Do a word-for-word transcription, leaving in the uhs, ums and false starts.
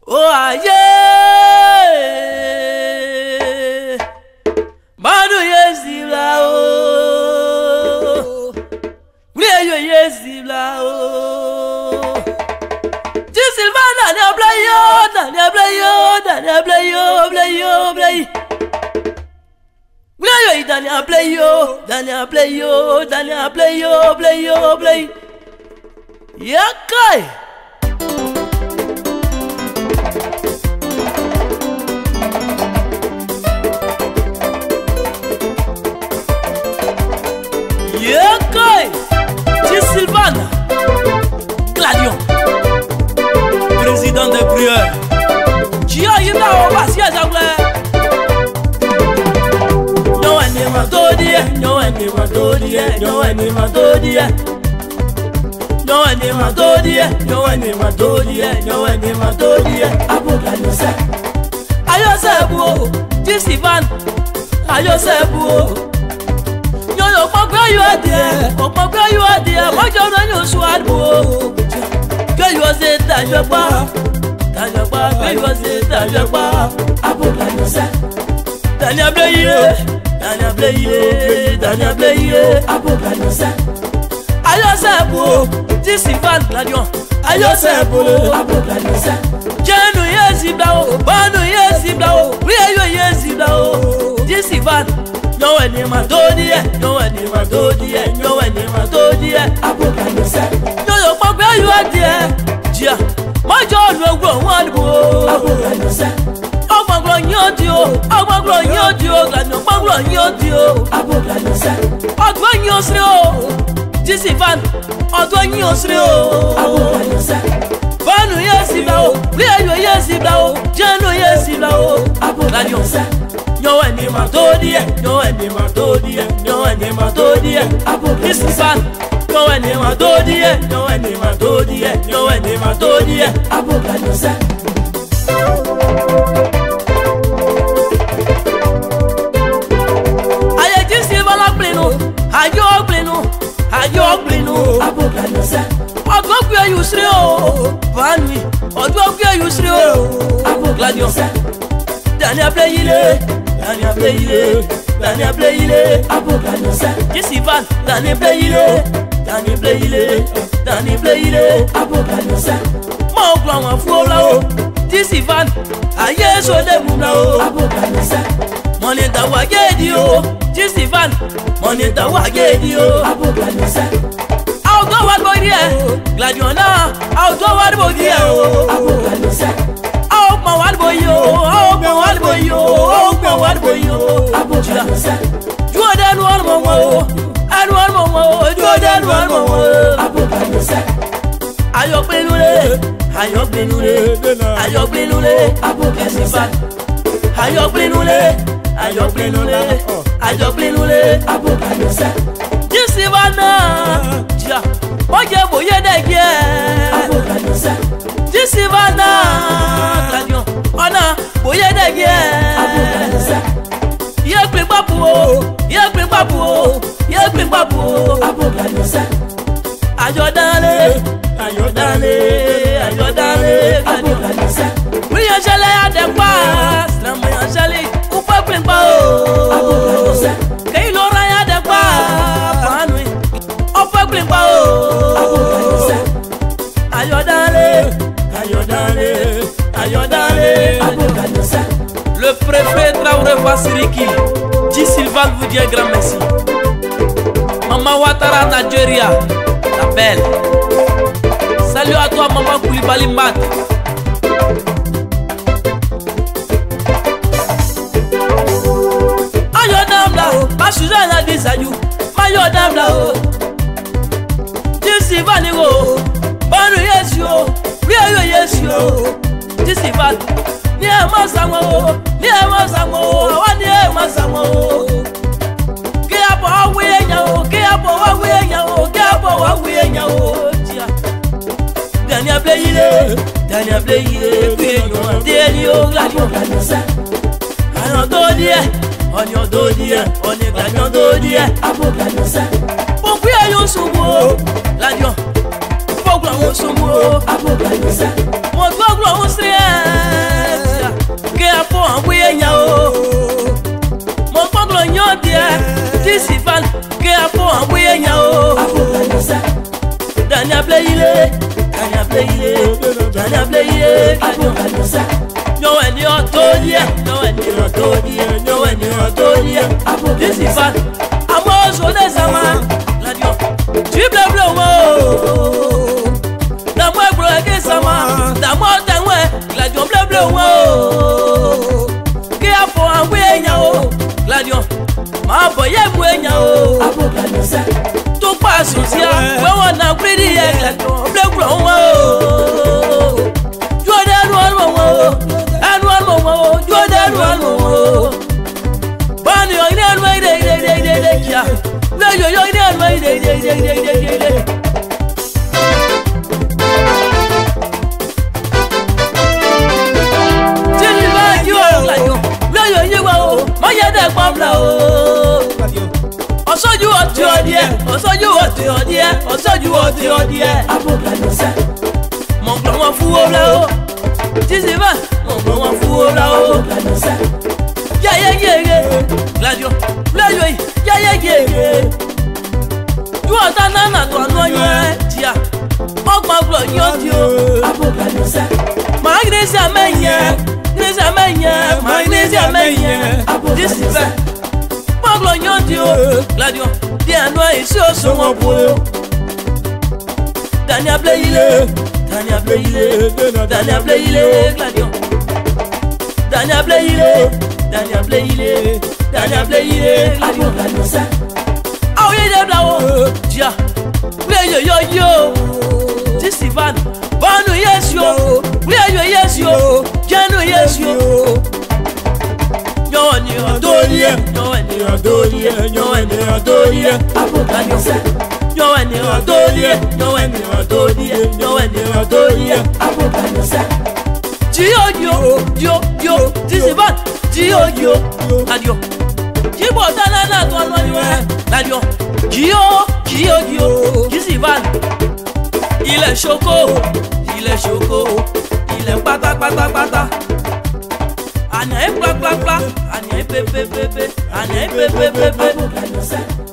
Oh aye, Manu yezibla oh, Mleyo yezibla oh. Jisilvana ne blayo, ne blayo, ne blayo, blayo, blayo. Mleyo idani blayo, dani blayo, dani blayo, blayo, blayo. Yakai. Yakai. Jisilvana Gladion, président des prières. Chia yina o basi azagwe. No eni matodie, no eni matodie, no eni matodie. No eni matodie, no eni matodie, no eni matodie. Aboga yose. Ayosebu, Jisivan. Ayosebu. Yo yo pagbe yo adie, pagbe yo adie, mojo na yo suadbo. Que yo se ta yo pa, ta yo pa, que yo se ta yo pa. Aboga yose. Dania blaye, Dania blaye, Dania blaye. Aboga yose. Ayosebu, Jisivan Gladion. Ayosebu, aboga yose. Jenu yezibla o, banu yezibla o, riyo yezibla o. Jisivan. No eni matodie, no eni matodie, no eni matodie. Aboga yose. Yo yo pagbe yo adie. Jia, mojo logbo won bo. Aboga yose. Ogbagbo yodi o, ogbagbo yodi o, Gladion ogbagbo yodi o. Aboga yose. Ogbo yosre o. Jisivan, ogbo yosre o. Aboga yose. Banu yesibla o, riyo yesibla o, jenu yesibla o. Aboga yose. No eni matodie, no eni matodie, no eni matodie. Jisivan, no eni matodie, no eni matodie, no eni matodie. Aboga yose. Aye Jisivan la pleno, ayo pleno, ayo pleno. Aboga yose. Ogogwe yusre o, vanwi, ogogwe yusre o. Aboga yose. Dania blaye. Dania blaye, Dania blaye. Aboga yose. Jisivan, Dania blaye, Dania blaye, Dania blaye. Aboga yose. Mo gba won fu ola o. Jisivan, aye so le mu na o. Aboga yose. Mo ni ta wa gedi o. Jisivan, mo ni ta wa gedi o. Aboga yose. Au go wa bo ri e. Gladion na, au go wa bo ri e o. Aboga yose. Au ma wa bo yo, au ma wa bo yo, au ma wa bo yo. Aboga yose. Juo de nu an mo mo, anu an mo mo, juo de nu an mo mo. Aboga yose. Ayo penule, ayo penule, ayo penule. Aboga yose. Ayo penule, ayo penule, ayo penule. Aboga yose. Jisivana, ja, oje boye de gie. Aboga yose. Jisivana, Gladion, ona boye de gie. Aboga yose. Ye pe babu o, ye pe babu o, ye pe babu o. Aboga yose. Ayo dale, ayo dale, ayo dale. Aboga yose. We yan jale adepa, slam yan jale, ou pa pe pa o. Aboga yose. Ke lo ra ya adepa, panwi, ou pa pe pa o. Aboga yose. Ayo dale, ayo dale, ayo dale. Aboga yose. Le préfet Traoré Wasiriki, Jisivan vous dit un grand merci. Maman Ouattara Nigeria, la belle. Salut à toi Maman Koulibaly Mat. Ayo dam la o, ma Suzanne a dit salut. Mayo dam la o. Jisivan o, banu yesio, riyo yesio. Jisivan. Ni e masango, ni e masango, wa ni e masango. Ke apo awe enya o, ke apo awe enya o, ke apo awe enya o. Dania blaye, Dania blaye, pe yo deli o Gladion yose. Ayo dodie, onyo dodie, oni Gladion dodie. Aboga yose. Poku ayo subo, Gladion. Poku ayo subo, aboga yose. Mo gbogbo o se. Dania Playile, Dania Playile, Dania Playile, Claudio, no any autodia, no any autodia, no any autodia. This is fun. I'm also the summer, Claudio. Tu bleu bleu, the more bleu against summer, the more than where Claudio bleu bleu. Get for a way now, Claudio. My boy, I'm way now. To pass you here, we want to pretty egg, bleu bleu. You're that one. And one more, you are that one more. Bunny, you're in way, day, day, day, day, day, yeah. No, you're in way, day, day, day, day, day, day. Tell me why you are like you. No, you're you are. My head, Pablo. Also, you are to your dear. Also, you are to your dear. Also, you are to your dear. Mon grand fool, tu sais pas, mon grand fou là-haut. Ya ya ya ya, Claudio, Claudio, ya ya ya ya. Tu entends nana toi non ya, tia. Mon grand Claudio dio. Magnésia menya, Magnésia menya, Magnésia menya. Tu sais pas, mon Claudio dio, Claudio, bien noir et sur son boulot. Dania Playile. Dania Playile, Dania Playile, Claudio. Dania Playile, Dania Playile, Dania Playile, Claudio. Ah oui, des blagues, tiens, play yo yo yo. This is fun. Banu yes yo, play yo yes yo, Janu yes yo. Yo ni adorie, yo ni adorie, yo ni adorie. Claudio. Yo any adorie, yo any adorie, yo any adorie. Dio yo, yo yo, this is bad. Dio yo, adio. Kibo tanana to no yo, adio. Dio, Dio yo, this is bad. Il est choco, il est choco, il est pata pata pata. Anya pla pla pla, anya pepe pepe, anya pepe pepe.